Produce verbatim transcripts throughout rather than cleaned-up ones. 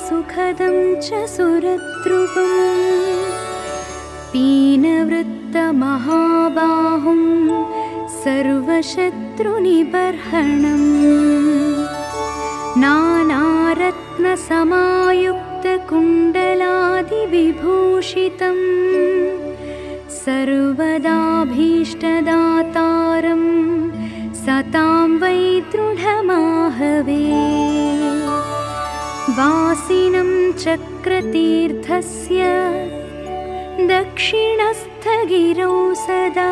सुखदं च सुरद्रुवम् पीनवृत्तमहाबाहुं सर्वशत्रुनिबर्हणम् नानारत्नसमायुक्तकुण्डलादिविभूषितं सर्वदाभीष्टदातारं सतां वै दृढमाहवे वासिनं चक्रतीर्थस्य दक्षिणस्थगिरौ सदा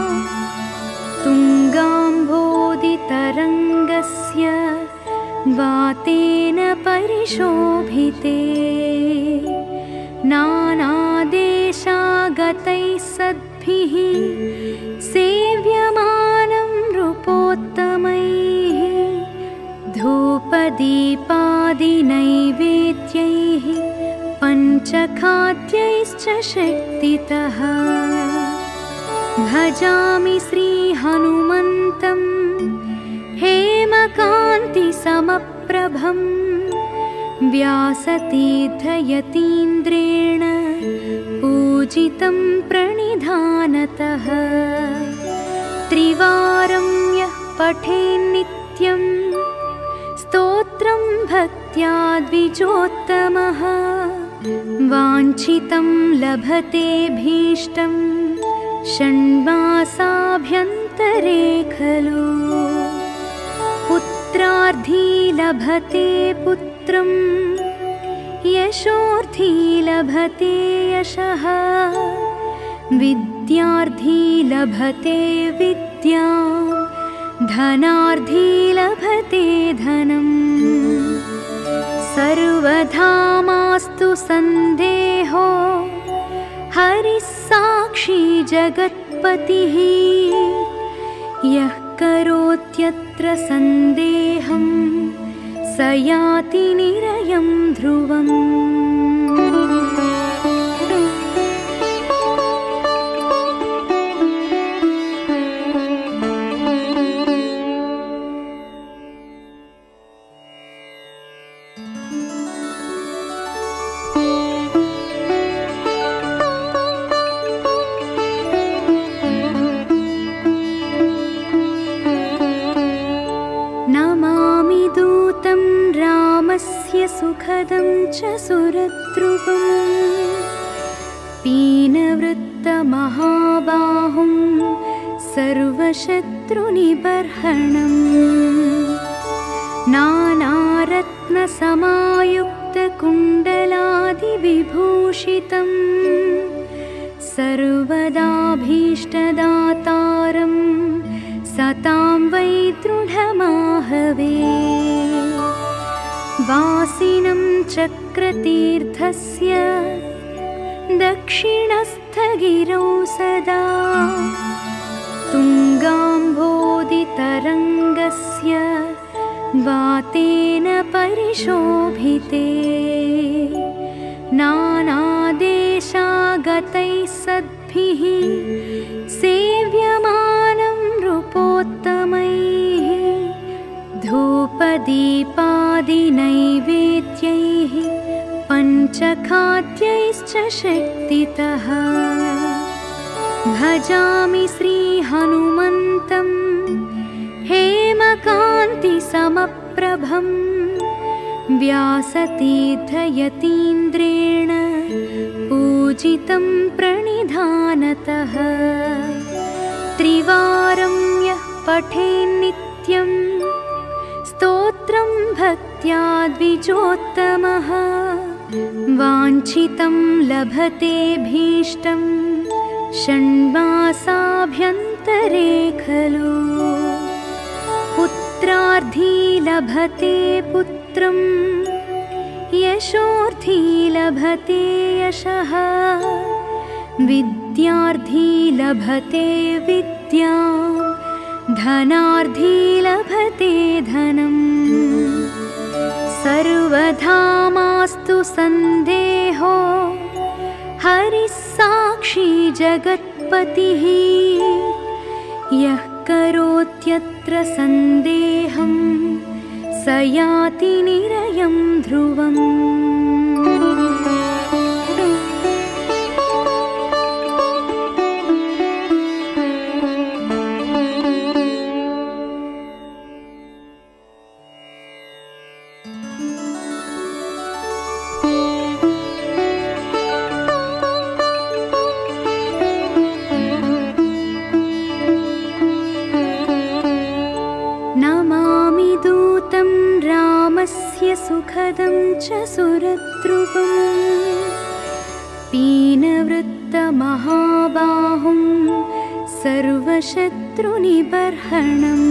तुङ्गाम्भोदितरङ्गस्य वातेन परिशोभिते नानादेशागतैः सद्भिः सेव्यमानं नृपोत्तमैः धूपदीपादिनैवेद्यैः पञ्चखाद्यैश्च शक्तितः भजामि श्रीहनुमन्तं हेमकान्तिसमप्रभं व्यासतीर्थयतीन्द्रेण पूजितं प्रणिधानतः त्रिवारं यः पठेन्नित्यं स्तोत्रं भक्त्या द्विजोत्तमः वाञ्छितं लभते भीष्टं षण्मासाभ्यन्तरे खलु पुत्रार्थी लभते पुत्रं यशोर्थी लभते यशः विद्यार्थी लभते विद्यां धनार्थी लभते धनम् सर्वधा मास्तु सन्देहो हरिः साक्षी जगत्पतिः यः करोत्यत्र सन्देहं स याति निरयं ध्रुवम् सुखदं च सुरद्रुवम् पीनवृत्तमहाबाहुं सर्वशत्रुनिबर्हणम् नानारत्नसमायुक्तकुण्डलादिविभूषितं सर्वदाभीष्टदातारं सतां वै दृढमाहवे वासिनं चक्रतीर्थस्य दक्षिणस्थगिरौ सदा तुङ्गाम्भोदितरङ्गस्य वातेन परिशोभिते नानादेशागतैः सद्भिः सेव्यमानं नृपोत्तमैः धूपदीपादिनैवेद्यैः पञ्चखाद्यैश्च शक्तितः भजामि श्रीहनुमन्तं हेमकान्तिसमप्रभं व्यासतीर्थयतीन्द्रेण पूजितं प्रणिधानतः त्रिवारं यः पठेन्नित्यं स्तोत्रं भक्त्या द्विजोत्तमः वाञ्छितं लभते भीष्टं षण्मासाभ्यन्तरे खलु पुत्रार्थी लभते पुत्रं यशोर्थी लभते यशः विद्यार्थी लभते विद्यां धनार्थी लभते धनम् सर्वधा मास्तु सन्देहो हरिः साक्षी जगत्पतिः यः करोत्यत्र सन्देहं स याति निरयं ध्रुवम्। रामस्य सुखदं च सुरद्रुवम् पीनवृत्तमहाबाहुं सर्वशत्रुनिबर्हणम्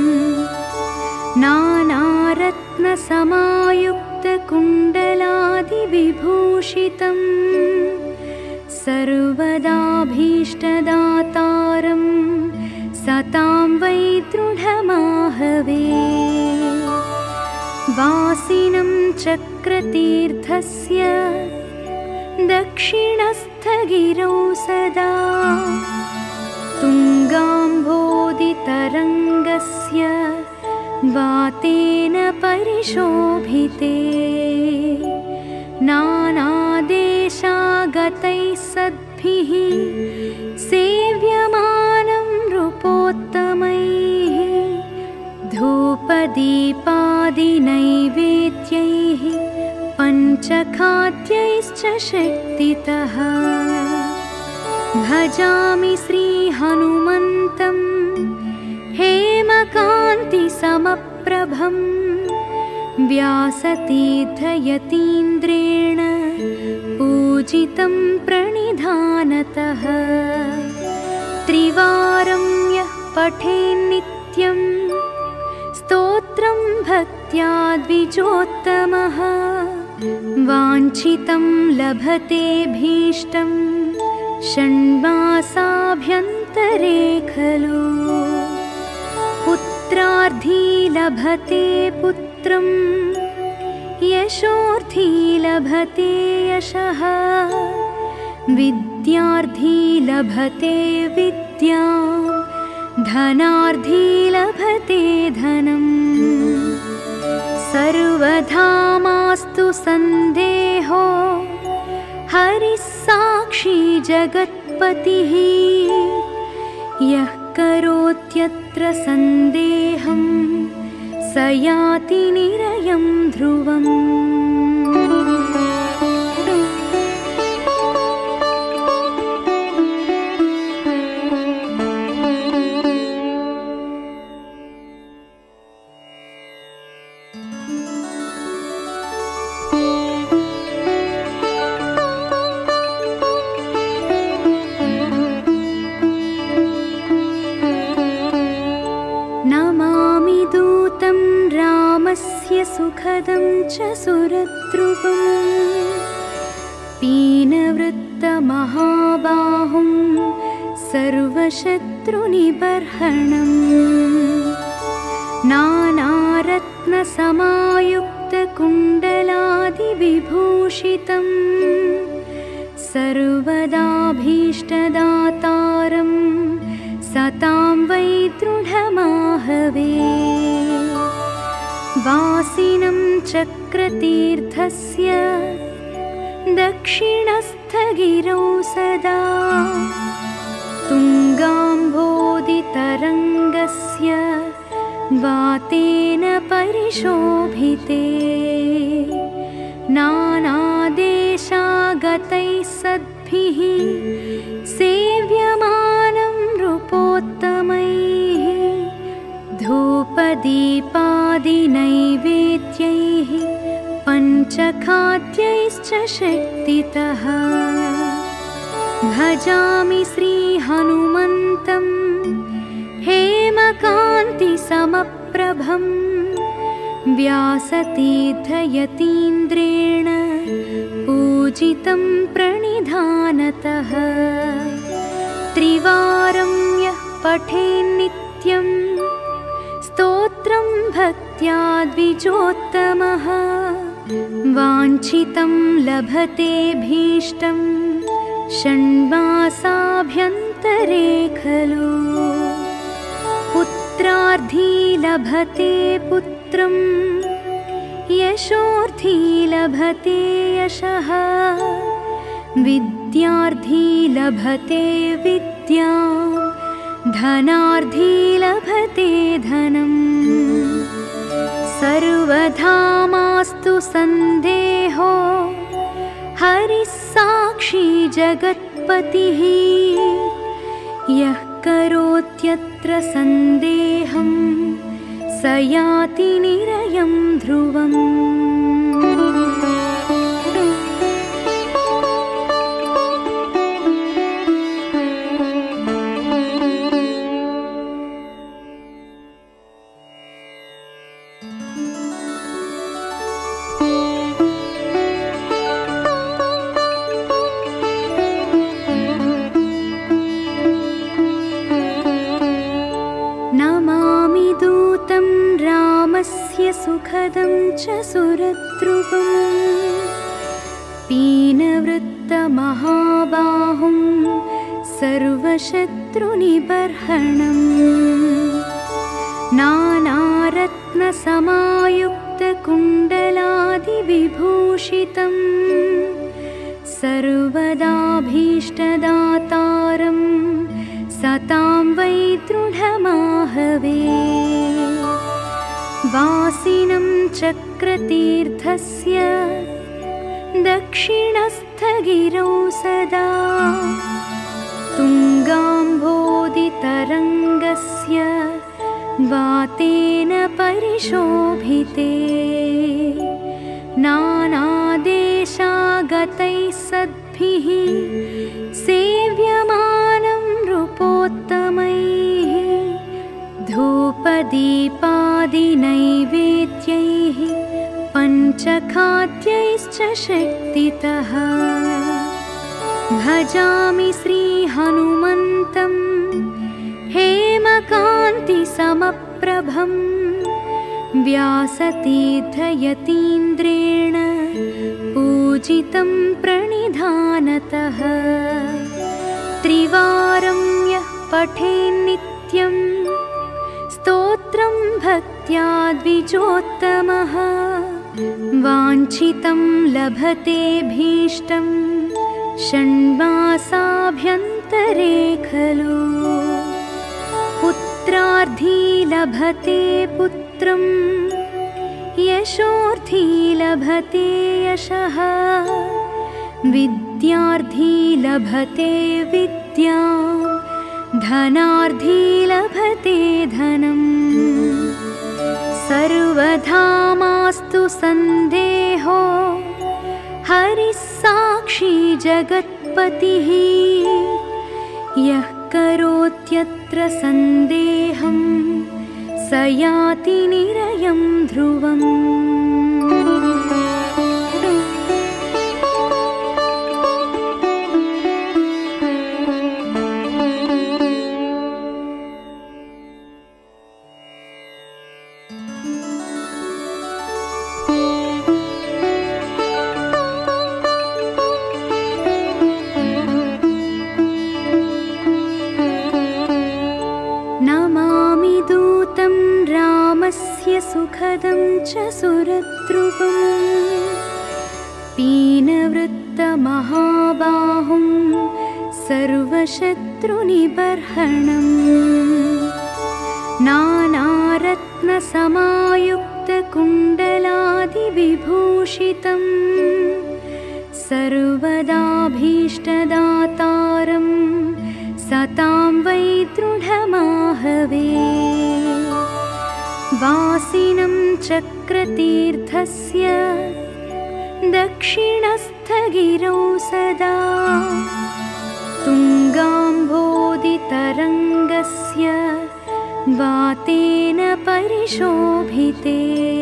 नानारत्नसमायुक्तकुण्डलादिविभूषितम् सर्वदाभीष्टदातारं सतां वै दृढमाहवे वासिनं चक्रतीर्थस्य दक्षिणस्थगिरौ सदा तुङ्गाम्भोदितरङ्गस्य वातेन परिशोभिते नानादेशागतैः सद्भिः सेव्यमानं नृपोत्तमैः धूपदीपादिनैवेद्यैः पञ्चखाद्यैश्च शक्तितः भजामि श्रीहनुमन्तं हेमकान्तिसमप्रभं व्यासतीर्थयतीन्द्रेण पूजितं प्रणिधानतः त्रिवारं यः पठेन्नित्यं स्तोत्रं भक्त्या द्विजोत्तमः वाञ्छितं लभते भीष्टं षण्मासाभ्यन्तरे खलु पुत्रार्थी लभते पुत्रं यशोर्थी लभते यशः विद्यार्थी लभते विद्यां धनार्थी लभते धनम् सर्वधा मास्तु सन्देहो हरिः साक्षी जगत्पतिः यः करोत्यत्र सन्देहं स याति निरयं ध्रुवम् नमामि दूतं रामस्य सुखदं च सुरद्रुवम् पीनवृत्तमहाबाहुं सर्वशत्रुनिबर्हणम् नानारत्नसमायुक्तकुण्डलादिविभूषितं सर्वदाभीष्टदातारं सतां वै दृढमाहवे वासिनं चक्रतीर्थस्य दक्षिणस्थगिरौ सदा तुङ्गाम्भोदितरङ्गस्य वातेन परिशोभिते नानादेशागतैः सद्भिः सेव्यमानं नृपोत्तमैः धूपदीपादिनैवेद्यैः पञ्चखाद्यैश्च शक्तितः भजामि श्रीहनुमन्तं हेमकान्तिसमप्रभं व्यासतीर्थयतीन्द्रेण पूजितं प्रणिधानतः त्रिवारं यः पठेन्नित्यं स्तोत्रं भक्त्या द्विजोत्तमः वाञ्छितं लभते भीष्टं षण्मासाभ्यन्तरे खलु पुत्रार्थी लभते पुत्रं यशोर्थी लभते यशः विद्यार्थी लभते विद्यां धनार्थी लभते धनम् सर्वधा मास्तु सन्देहो हरिः साक्षी जगत्पतिः यः करोत्यत्र सन्देहं स याति निरयं ध्रुवम्। रामस्य सुखदं च सुरद्रुवम् पीनवृत्तमहाबाहुं सर्वशत्रुनिबर्हणम् नानारत्नसमायुक्तकुण्डलादिविभूषितं सर्वदाभीष्टदातारं सतां वै दृढमाहवे वासिनं चक्रतीर्थस्य दक्षिणस्थगिरौ सदा तुङ्गाम्भोदितरङ्गस्य वातेन परिशोभिते नानादेशागतैः सद्भिः सेव्यमानं नृपोत्तमैः धूपदीपादिनैवेद्यैः पञ्चखाद्यैश्च शक्तितः भजामि श्रीहनुमन्तं हेमकान्तिसमप्रभं व्यासतीर्थयतीन्द्रेण पूजितं प्रणिधानतः त्रिवारं यः पठेन्नित्यं स्तोत्रं भक्त्या द्विजोत्तमः वाञ्छितं लभते भीष्टं षण्मासाभ्यन्तरे खलु पुत्रार्थी लभते पुत्रं यशोर्थी लभते यशः विद्यार्थी लभते विद्यां धनार्थी लभते धनम् सर्वधा मास्तु सन्देहो हरिः साक्षी जगत्पतिः यः करोत्यत्र सन्देहं स याति निरयं ध्रुवम् सुखदं च सुरद्रुवम् पीनवृत्तमहाबाहुं सर्वशत्रुनिबर्हणम् नानारत्नसमायुक्तकुण्डलादिविभूषितं सर्वदाभीष्टदातारं सतां वै दृढमाहवे वासिनं चक्रतीर्थस्य दक्षिणस्थगिरौ सदा तुङ्गाम्भोदितरङ्गस्य वातेन परिशोभिते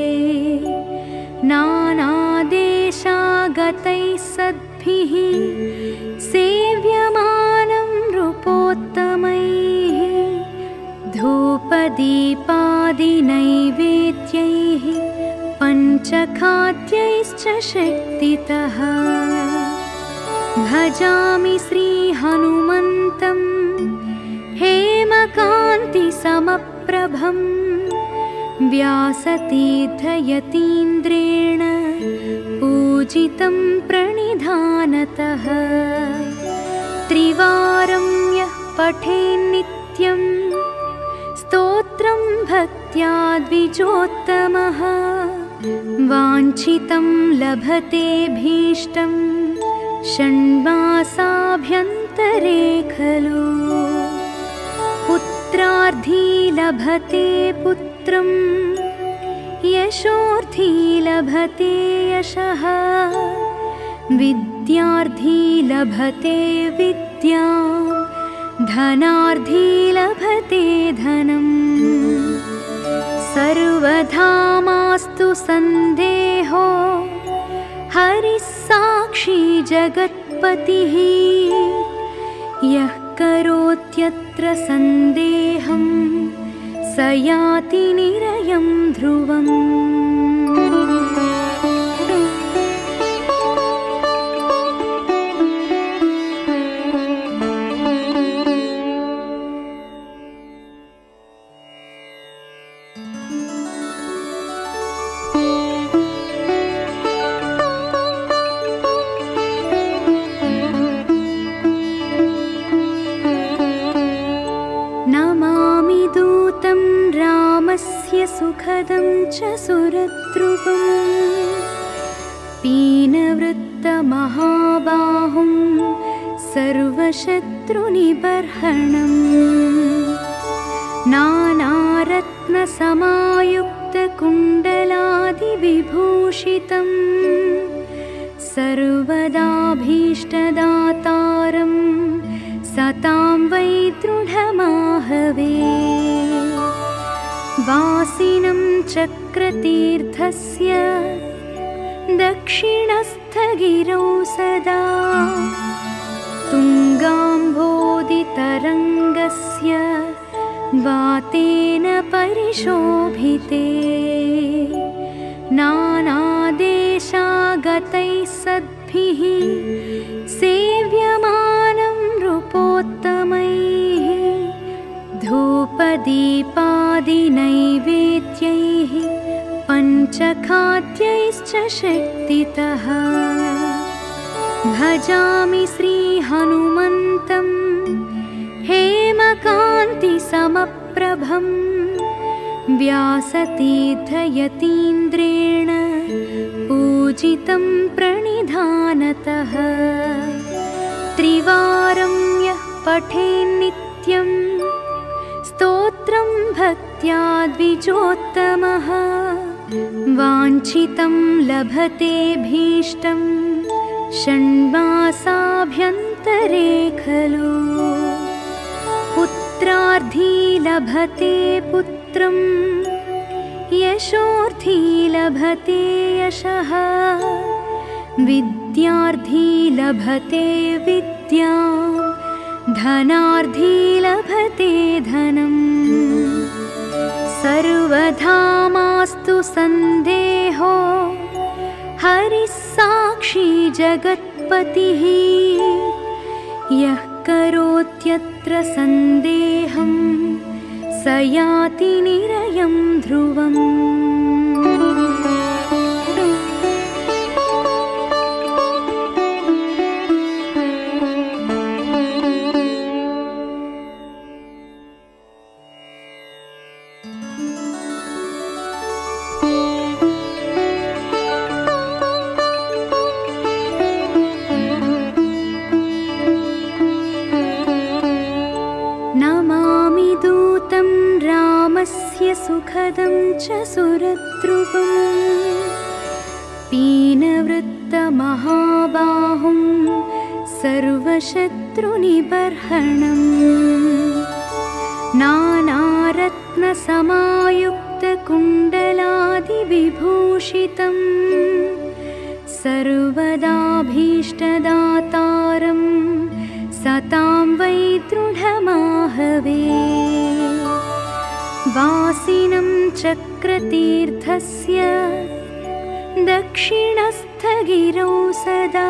नानादेशागतैः सद्भिः सेव्यमानं नृपोत्तमैः धूपदीपादिनैवेद्यैः पञ्चखाद्यैश्च शक्तितः भजामि श्रीहनुमन्तं हेमकान्तिसमप्रभं व्यासतीर्थयतीन्द्रेण पूजितं प्रणिधानतः त्रिवारं यः पठेन्नित्यं स्तोत्रं भक्त्या द्विजोत्तमः वाञ्छितं लभते भीष्टं षण्मासाभ्यन्तरे खलु पुत्रार्थी लभते पुत्रं यशोर्थी लभते यशः विद्यार्थी लभते विद्यां धनार्थी लभते धनम् सर्वधा मास्तु सन्देहो हरिः साक्षी जगत्पतिः यः करोत्यत्र सन्देहं स स याति निरयं ध्रुवम्। नमामि दूतं रामस्य सुखदं च सुरद्रुवम्। पीनवृत्तमहाबाहुं सर्वशत्रुनिबर्हणम्। नानारत्नसमायुक्तकुण्डलादिविभूषितं सर्वदाभीष्टदातारं सतां वै दृढमाहवे। वासिनं चक्रतीर्थस्य दक्षिणस्थगिरौ सदा तुङ्गाम्भोदितरङ्गस्य वातेन परिशोभिते। नानादेशागतैः सद्भिः सेव्यमानं नृपोत्तमैः धूपदीपादिनैवेद्यैः पञ्चखाद्यैश्च शक्तितः। भजामि श्रीहनुमन्तं हेमकान्तिसमप्रभं व्यासतीर्थयतीन्द्रेण पूजितं प्रणिधानतः। त्रिवारं यः पठेन्नित्यं स्तोत्रं भक्त्या द्विजोत्तमः वाञ्छितं लभतेऽभीष्टं षण्मासाभ्यन्तरे खलु। पुत्रार्थी लभते पुत्रं यशोर्थी लभते यशः विद्यार्थी लभते विद्यां धनार्थी लभते धनम्। सर्वधा मास्तु सन्देहो हरिः साक्षी जगत्पतिः। यः करोत्यत्र सन्देहं स याति निरयं ध्रुवम्। नमामि दूतं रामस्य सुखदं च सुरद्रुवम्। पीनवृत्तमहाबाहुं सर्वशत्रुनिबर्हणम्। नानारत्नसमायुक्तकुण्डलादिविभूषितं सर्वदाभीष्टदातारं सतां वै दृढमाहवे। वासिनं चक्रतीर्थस्य दक्षिणस्थगिरौ सदा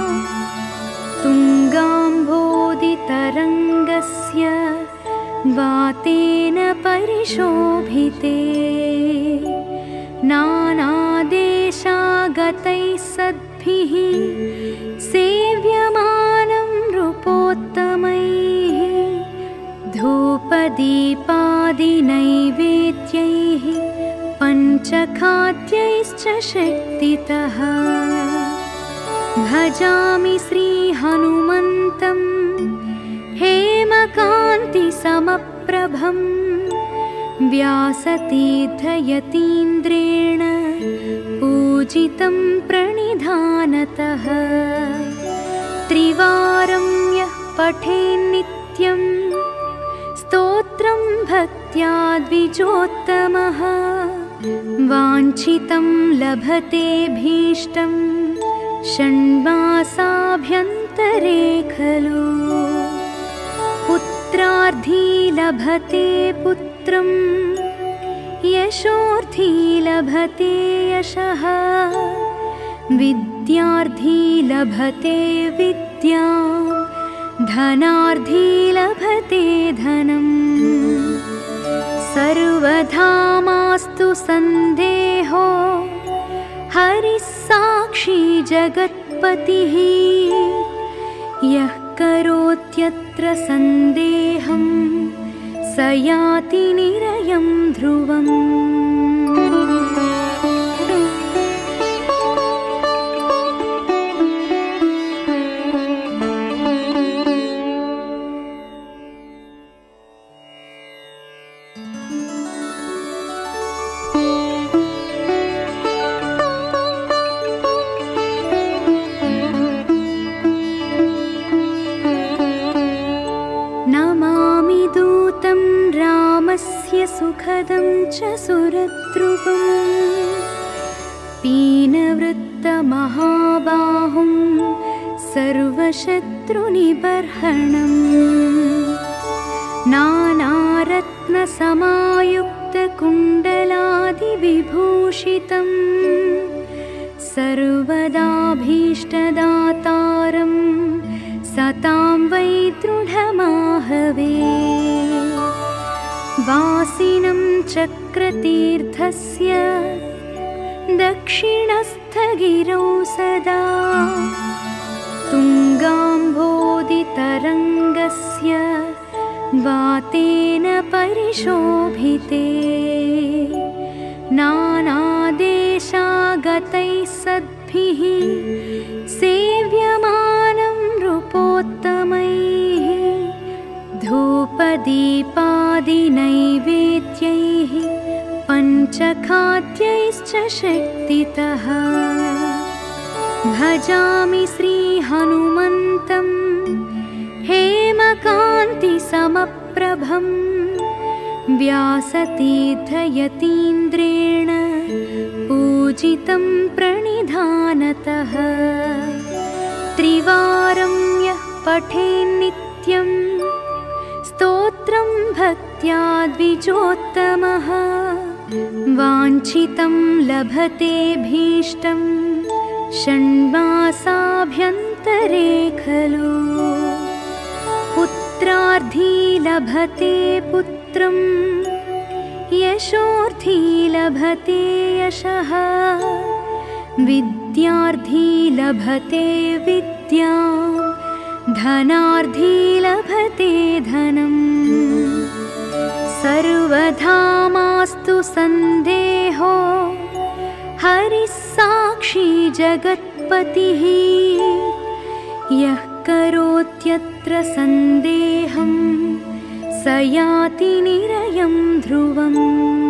तुङ्गाम्भोदितरङ्गस्य वातेन परिशोभिते। नानादेशागतैः सद्भिः सेव्यमानं नृपोत्तमैः धूपदीपादिनैवेद्यैः पञ्चखाद्यैश्च शक्तितः। भजामि श्रीहनुमन्तं हेमकान्तिसमप्रभं व्यासतीर्थयतीन्द्रेण पूजितं प्रणिधानतः। त्रिवारं यः पठेन्नित्यं स्तोत्रं भक्त्या द्विजोत्तमः वाञ्छितं लभतेऽभीष्टं षण्मासाभ्यन्तरे खलु। पुत्रार्थी पुत्रार्थी लभते पुत्रं यशोर्थी लभते यशः विद्यार्थी लभते विद्यां धनार्थी लभते धनम् सर्वधा मास्तु सन्देहो हरिः साक्षी जगत्पतिः यः करोत्यत्र सन्देहं स याति निरयं ध्रुवम्। नमामि दूतं रामस्य सुखदं च सुरद्रुवम् पीनवृत्तमहाबाहुं सर्वशत्रुनिबर्हणम् नानारत्नसमायुक्तकुण्डलादिविभूषितं सर्वदाभीष्टदातारं सतां वै दृढमाहवे वासिनं चक्रतीर्थस्य दक्षिणस्थगिरौ सदा तुङ्गाम्भोदितरङ्गस्य वातेन परिशोभिते नानादेशागतैः सद्भिः सेव्यमानं नृपोत्तमैः धूपदीपादिनैवेद्यैः पञ्चखाद्यैश्च शक्तितः भजामि श्रीहनुमन्तं हेमकान्तिसमप्रभं व्यासतीर्थयतीन्द्रेण पूजितं प्रणिधानतः त्रिवारं यः पठेन्नित्यं स्तोत्रं भक्त्या द्विजोत्तमः वाञ्छितं लभते भीष्टं षण्मासाभ्यन्तरे खलु पुत्रार्थी लभते पुत्रं यशोर्थी लभते यशः विद्यार्थी लभते विद्यां धनार्थी लभते धनम् सर्वधा मास्तु सन्देहो हरिः साक्षी जगत्पतिः यः करोत्यत्र सन्देहं स याति निरयं ध्रुवम्।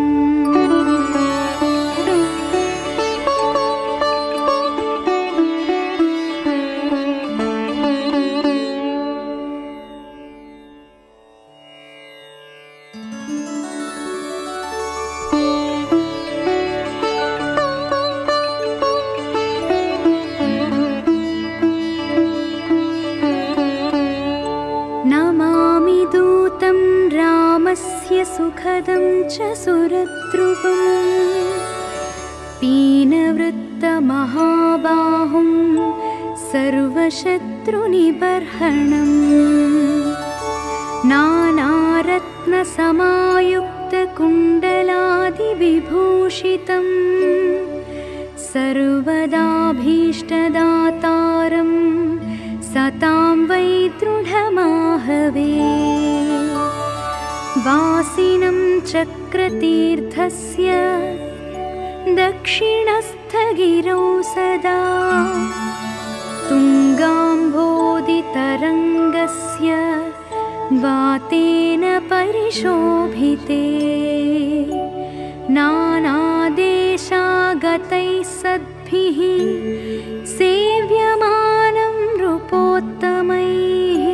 नमामि दूतं रामस्य सुखदं च सुरद्रुवम् पीनवृत्तमहाबाहुं सर्वशत्रुनिबर्हणम् नानारत्नसमायुक्तकुण्डलादिविभूषितं सर्वदाभीष्टदातारं सतां वै दृढमाहवे वासिनं चक्रतीर्थस्य दक्षिणस्थगिरौ सदा तुङ्गाम्भोदितरङ्गस्य वातेन परिशोभिते नानादेशागतैः सद्भिः सेव्यमानं नृपोत्तमैः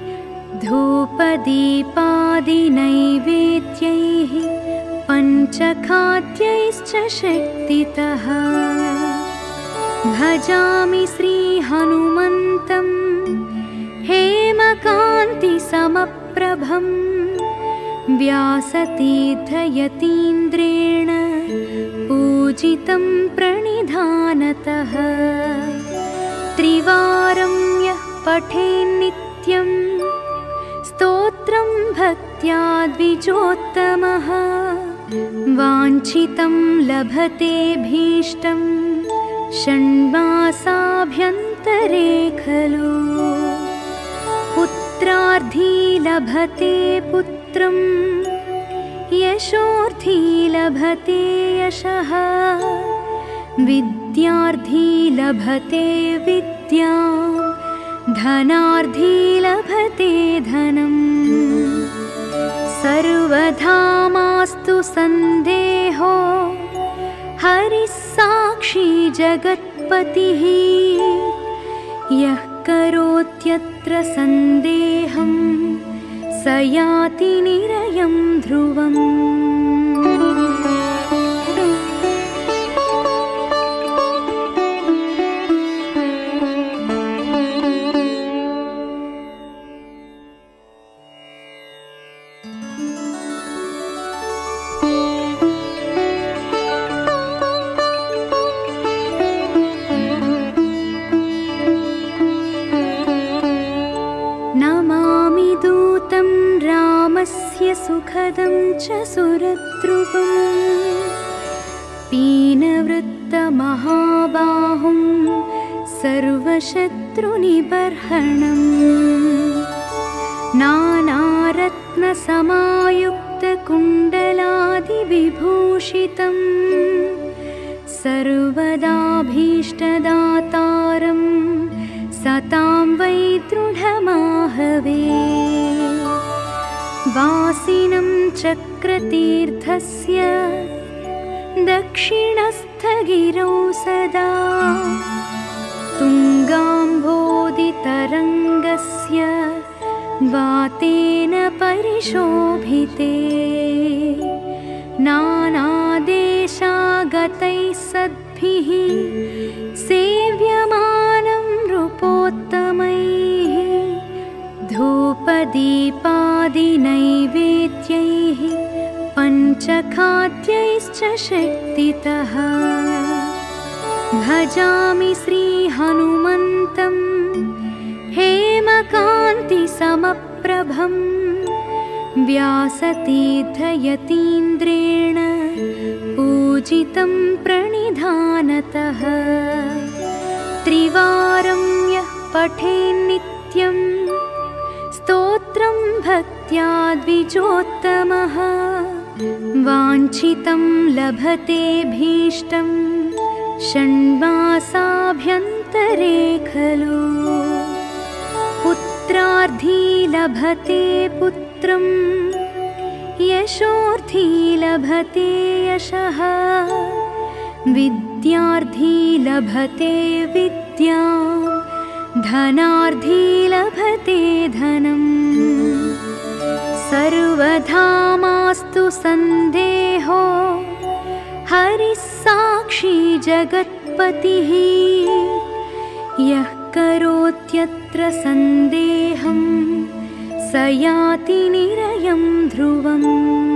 धूपदीपादिनैवेद्यैः पञ्चखाद्यैश्च शक्तितः भजामि श्रीहनुमन्तं हेमकान्तिसमप्रभं व्यासतीर्थयतीन्द्रेण पूजितं प्रणिधानतः त्रिवारं यः पठेन्नित्यं स्तोत्रं भक्त्या द्विजोत्तमः वाञ्छितं लभते भीष्टं षण्मासाभ्यन्तरे खलु पुत्रार्थी लभते पुत्रं यशोर्थी लभते यशः विद्यार्थी लभते विद्यां धनार्थी लभते धनम् सर्वथा मास्तु सन्देहो हरिः साक्षी जगत्पतिः यः करोत्यत्र सन्देहं स याति निरयं ध्रुवम्। नमामि दूतं रामस्य सुखदं च सुरद्रुवम् पीनवृत्तमहाबाहुं सर्वशत्रुनिबर्हणम् नानारत्नसमायुक्तकुण्डलादिविभूषितं सर्वदाभीष्टदातारं सतां वै दृढमाहवे वासिनं चक्रतीर्थस्य दक्षिणस्थगिरौ सदा तुङ्गाम्भोदितरङ्गस्य वातेन परिशोभिते नानादेशागतैः सद्भिः सेव्यमानं नृपोत्तमैः धूपदीपादिनैवेद्यैः पञ्चखाद्यैश्च शक्तितः भजामि श्रीहनुमन्तं हेमकान्तिसमप्रभं व्यासतीर्थयतीन्द्रेण पूजितं प्रणिधानतः त्रिवारं यः पठेन्नित्यं स्तोत्रं भक्त्या द्विजोत्तमः वाञ्छितं लभते भीष्टं षण्मासाभ्यन्तरे खलु पुत्रार्थी लभते पुत्रं यशोर्थी लभते यशः विद्यार्थी लभते विद्यां धनार्थी लभते धनम् सर्वथा मास्तु सन्देहो हरिः साक्षी जगत्पतिः यः करोत्यत्र सन्देहं स याति निरयं ध्रुवम्।